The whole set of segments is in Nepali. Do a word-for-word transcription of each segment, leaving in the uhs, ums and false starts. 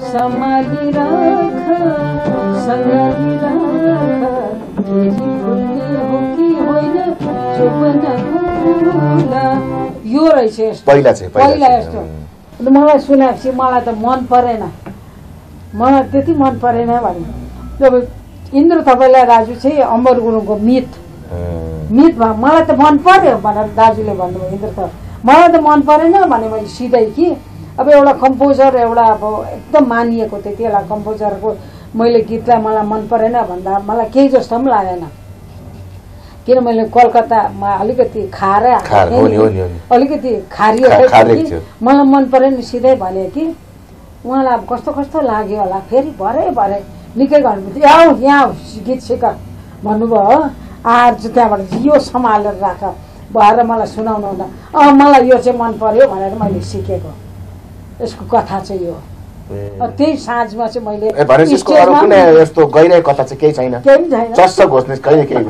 सम्हाली राख सँगली राख केजी फुल्ने हो कि होइन चोपनको फुला यो रहेछ यस्तो पहिला चाहिँ पहिला यस्तो मलाई सुनेपछि मलाई त मन परेन मलाई त्यति मन परेन भने जब इन्द्र तपाईँलाई दाजु चाहिँ अमर गुरुङको मित मित भयो मलाई त मन पर्यो भनेर दाजुले भन्नुभयो इन्द्र त मलाई त मन परेन भने मैले सिधै कि अब एउटा कम्पोजर एउटा अब एकदम मानिएको त्यति बेला कम्पोजरको मैले गीतलाई मलाई मन परेन भन्दा मलाई केही जस्तो पनि लागेन किन मैले कलकत्तामा अलिकति खारा अलिकति खारियो मलाई मन परेन सिधै भने कि उहाँलाई अब कस्तो कस्तो लाग्यो होला फेरि भरे भरे निकै गर्नु आऊ यहाँ गीत सिक भन्नुभयो हो आज त्यहाँबाट यो सम्हालेर राख भएर मलाई सुनाउनु हुँदा अँ मलाई यो चाहिँ मन पर्यो भनेर मैले सिकेको यसको कथा चाहिँ यो त्यही साँझमा चाहिँ मैले यस्तो गइरहेको कथा चाहिँ केही छैन केही छैन चस्स घोष्ने कहिले केही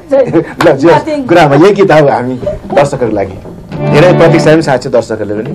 कुरामा यही गीत अब हामी दर्शकहरूको लागि धेरै प्रतीक्षा पनि साँच्छ दर्शकहरूले पनि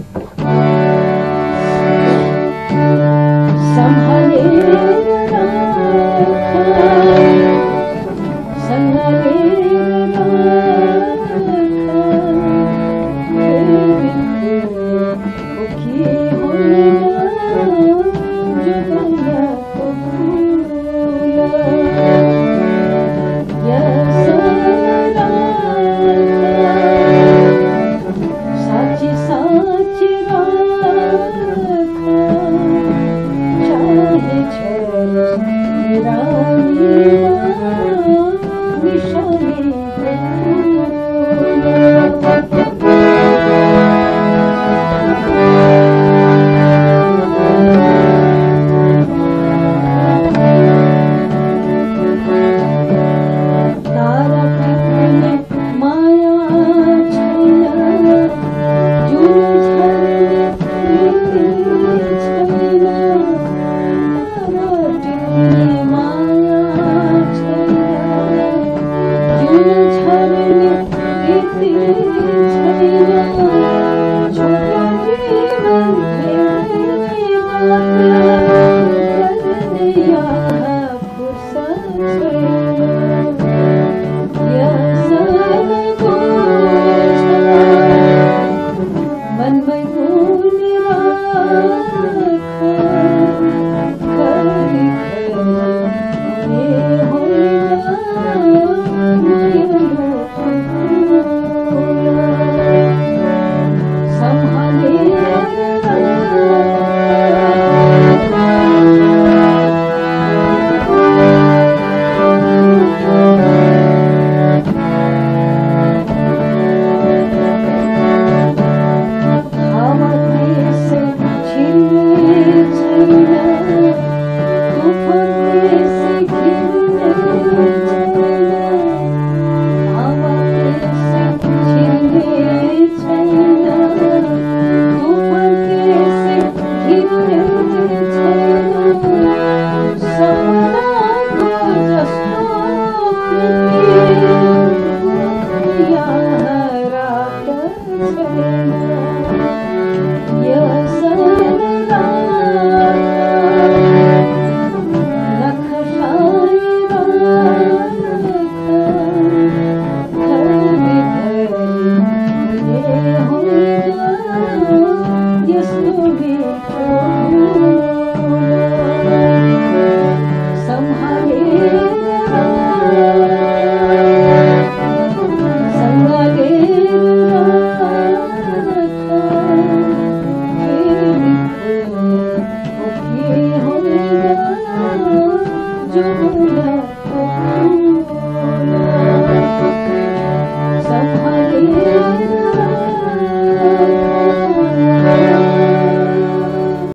मनमै